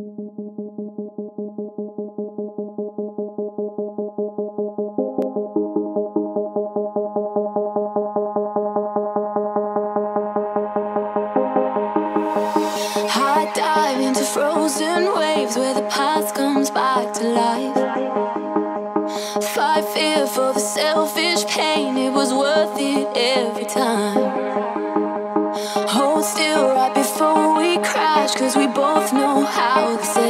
I dive into frozen waves where the past comes back to life. Fight fear for the selfish pain, it was worth it every time. Hold still right before we crash, 'cause we both know how this